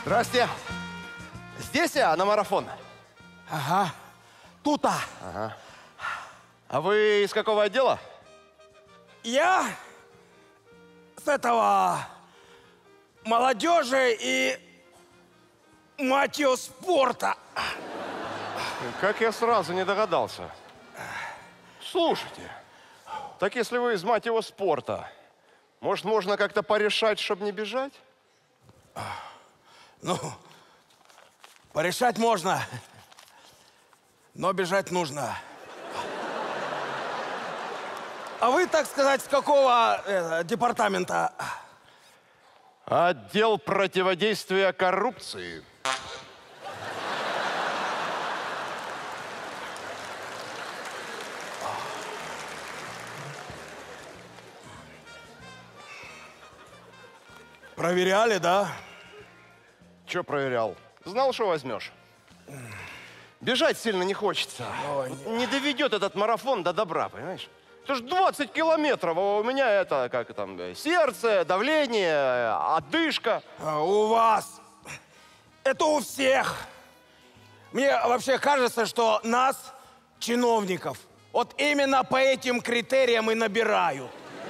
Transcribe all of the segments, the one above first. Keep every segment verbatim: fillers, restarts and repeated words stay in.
Здрасте. Здесь я на марафон? Ага. Тут-то. Ага. А вы из какого отдела? Я с этого молодежи и, мать ее, спорта. Как я сразу не догадался. Слушайте, так если вы из, мать его, спорта, может, можно как-то порешать, чтобы не бежать? Ну, порешать можно, но бежать нужно. А вы, так сказать, с какого э, департамента? Отдел противодействия коррупции. Проверяли, да? Че проверял? Знал, что возьмешь. Бежать сильно не хочется. Ой, вот не доведет этот марафон до добра, понимаешь? Это ж двадцать километров, а у меня это, как там, сердце, давление, одышка. А у вас. Это у всех. Мне вообще кажется, что нас, чиновников, вот именно по этим критериям и набирают.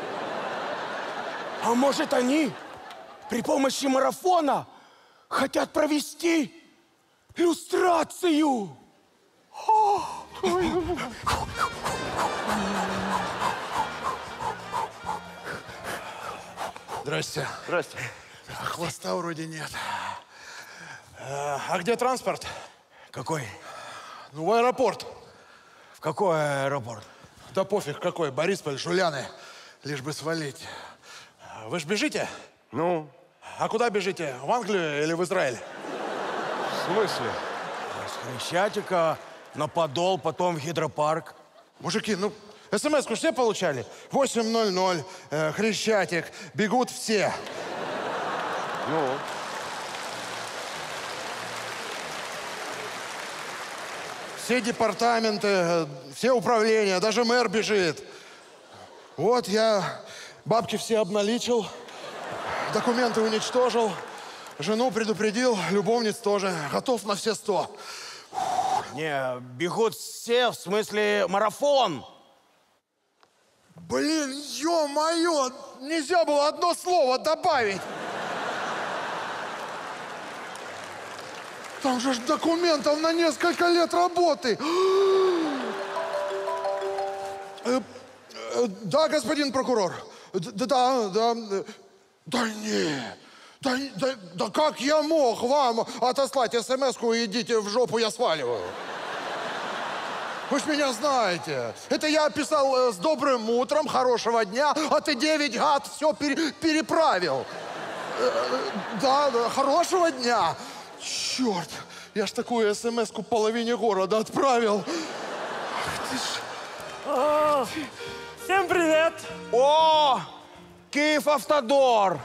А может, они при помощи марафона хотят провести люстрацию? Здрасте. Здрасте. Хвоста вроде нет. А где транспорт? Какой? Ну, в аэропорт. В какой аэропорт? Да пофиг какой, Борисполь, Жуляны. Лишь бы свалить. Вы ж бежите? Ну? А куда бежите? В Англию или в Израиль? В смысле? С Хрещатика на Подол, потом в гидропарк. Мужики, ну, смс-ку все получали? восемь ноль ноль, э, Хрещатик, бегут все. Ну? Все департаменты, э, все управления, даже мэр бежит. Вот я бабки все обналичил, документы уничтожил, жену предупредил, любовниц тоже. Готов на все сто. Не, бегут все, в смысле марафон. Блин, ё-моё, нельзя было одно слово добавить. Там же ж документов на несколько лет работы. Э, э, Да, господин прокурор. Д- Да, да. э, Да не. Да, да, да как я мог вам отослать смс-ку «идите в жопу, я сваливаю»? Вы ж меня знаете. Это я писал э, с добрым утром, хорошего дня, а ты девять, гад, все пере- переправил. Э, э, Да, да, хорошего дня. Черт, я ж такую смс-ку половине города отправил. Ах ты ж. О, всем привет! О, Киев-Автодор.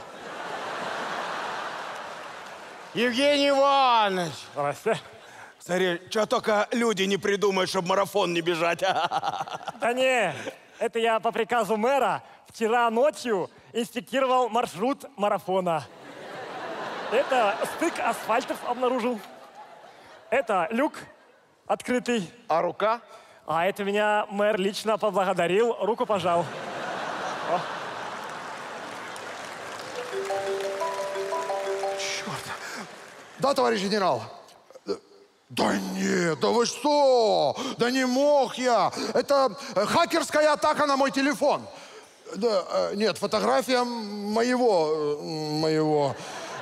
Евгений Иванович. Здрасте. Смотри, что только люди не придумают, чтобы марафон не бежать. Да не, это я по приказу мэра вчера ночью инспектировал маршрут марафона. Это стык асфальтов обнаружил. Это люк открытый. А рука? А это меня мэр лично поблагодарил, руку пожал. О. Черт. Да, товарищ генерал? Да нет, да вы что? Да не мог я. Это э, хакерская атака на мой телефон. Да, э, нет, фотография моего, э, моего.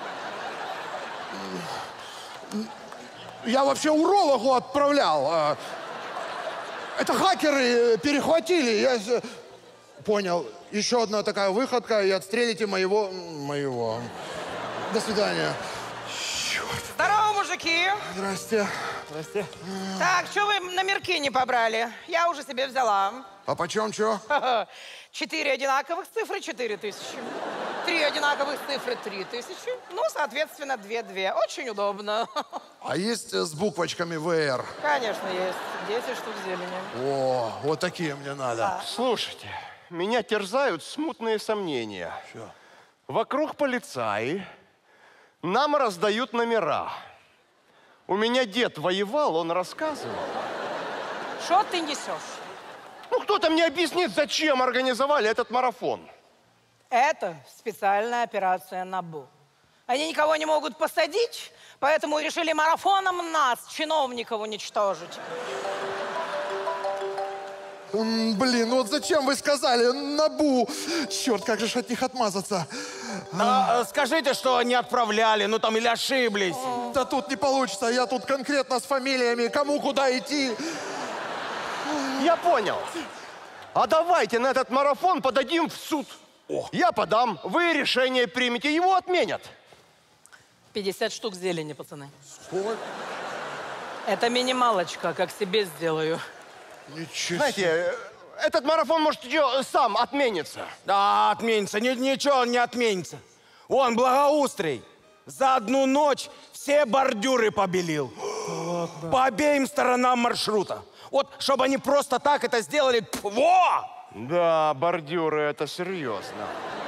Я вообще урологу отправлял. э. Это хакеры перехватили. Я с- понял. Еще одна такая выходка, и отстрелите моего, моего. До свидания. Здорово, мужики! Здрасте. Здрасте. Так, что вы номерки не побрали? Я уже себе взяла. А почем что? Четыре одинаковых цифры — четыре тысячи. Три одинаковых цифры — три тысячи. Ну, соответственно, две-две. Очень удобно. А есть э, с буквочками ВР? Конечно, есть. Десять штук зелени. О, вот такие мне надо. Слушайте, меня терзают смутные сомнения. Что? Вокруг полицаи, нам раздают номера. У меня дед воевал, он рассказывал. Что ты несешь? Ну, кто-то мне объяснит, зачем организовали этот марафон. Это специальная операция НАБУ. Они никого не могут посадить, поэтому решили марафоном нас, чиновников, уничтожить. М, Блин, ну вот зачем вы сказали НАБУ? Черт, как же ж от них отмазаться? А, скажите, что не отправляли, ну там или ошиблись. Да тут не получится, я тут конкретно с фамилиями, кому куда идти. Я понял. А давайте на этот марафон подадим в суд. О. Я подам, вы решение примете, его отменят. пятьдесят штук зелени, пацаны. Ой, Это минималочка, как себе сделаю. ничего. Знаете, этот марафон, может, еще сам отменится. Да, отменится, Ни- ничего он не отменится. Он благоустрий. За одну ночь все бордюры побелил. По обеим сторонам маршрута. Вот, чтобы они просто так это сделали. Пф, во! Да, бордюры, это серьезно.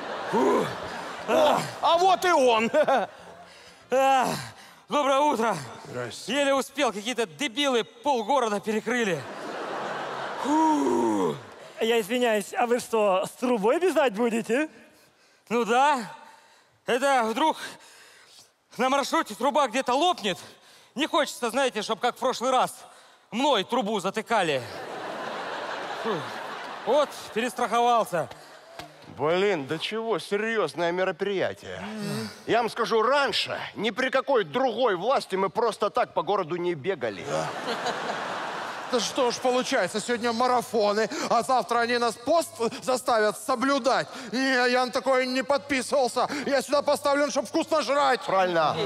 О, а вот и он. А, доброе утро. Здрасте. Еле успел, какие-то дебилы полгорода перекрыли. Я извиняюсь, а вы что, с трубой бежать будете? Ну да, это вдруг на маршруте труба где-то лопнет. Не хочется, знаете, чтобы как в прошлый раз мной трубу затыкали. Фу. Вот, перестраховался. Блин, да чего, серьезное мероприятие. Я вам скажу, раньше ни при какой другой власти мы просто так по городу не бегали. Да что ж получается, сегодня марафоны, а завтра они нас пост заставят соблюдать. Не, я на такое не подписывался. Я сюда поставлен, чтобы вкусно жрать. Правильно.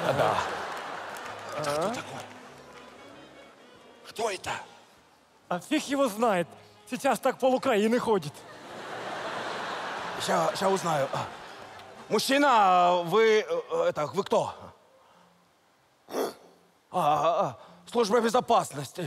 Кто это? А фиг его знает. Сейчас так пол Украины ходит. Сейчас, сейчас узнаю. Мужчина, вы, э, это, вы кто? А, а, а, служба безопасности.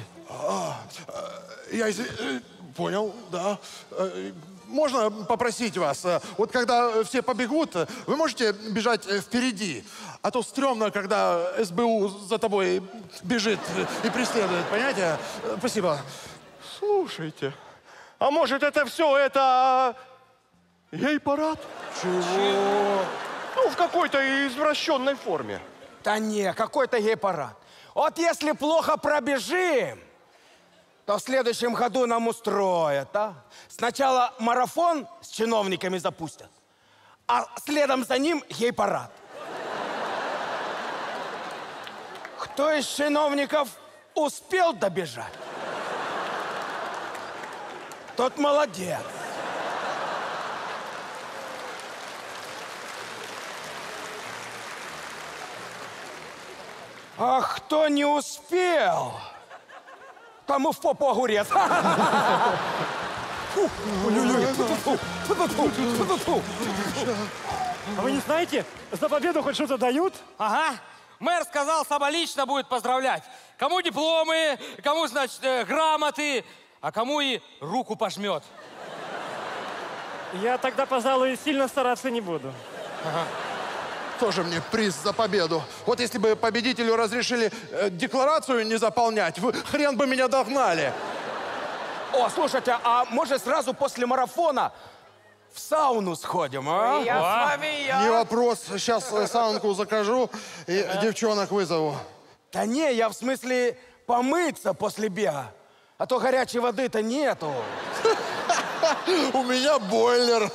Я из- э, понял, да. Э, Можно попросить вас, э, вот когда все побегут, э, вы можете бежать э, впереди, а то стрёмно, когда эс бэ у за тобой бежит э, и преследует, понимаете? Э, Спасибо. Слушайте, а может это все это гей-парад? Чего? Ну, в какой-то извращенной форме. Да не, какой-то гей-парад. Вот если плохо пробежим, то в следующем году нам устроят, а? Сначала марафон с чиновниками запустят, а следом за ним гей-парад. Кто из чиновников успел добежать, тот молодец. А кто не успел, тому в попу огурец. А вы не знаете, за победу хоть что-то дают? Ага. Мэр сказал, сама лично будет поздравлять. Кому дипломы, кому, значит, э, грамоты, а кому и руку пожмет. Я тогда, пожалуй, сильно стараться не буду. Тоже мне приз за победу. Вот если бы победителю разрешили э, декларацию не заполнять, вы хрен бы меня догнали. О, слушайте, а может сразу после марафона в сауну сходим, а? Я с вами, Не я. вопрос. Сейчас э, саунку закажу и девчонок вызову. Да не, я в смысле помыться после бега. А то горячей воды-то нету. У меня бойлер.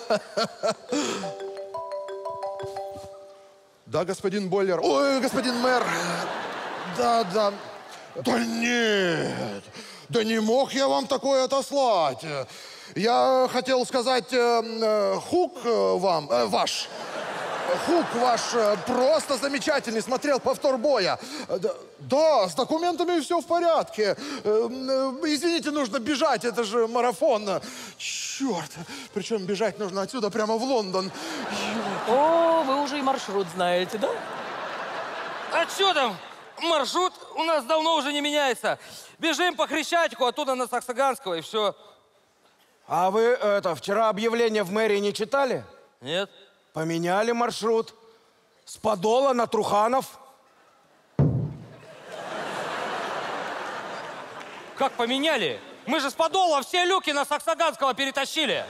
Да, господин бойлер. Ой, господин мэр. Да, да. Да нет. Да не мог я вам такое отослать. Я хотел сказать, э, э, хук э, вам, э, ваш. Хук ваш э, просто замечательный. Смотрел повтор боя. Э, да, да, с документами все в порядке. Э, э, извините, нужно бежать. Это же марафон. Черт. Причем бежать нужно отсюда прямо в Лондон. О, вы уже и маршрут знаете, да? А что там? Маршрут у нас давно уже не меняется. Бежим по Хрещатику, оттуда на Саксаганского, и все. А вы это вчера объявление в мэрии не читали? Нет? Поменяли маршрут. С Подола на Труханов. Как поменяли? Мы же с Подола все люки на Саксаганского перетащили.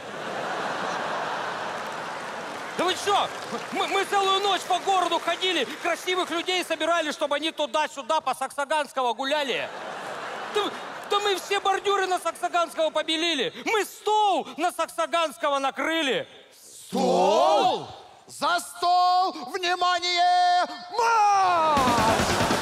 Да вы что? Мы, мы целую ночь по городу ходили, красивых людей собирали, чтобы они туда-сюда по Саксаганского гуляли. Да, да мы все бордюры на Саксаганского побелили. Мы стол на Саксаганского накрыли. Стол! За стол! Внимание! Марш!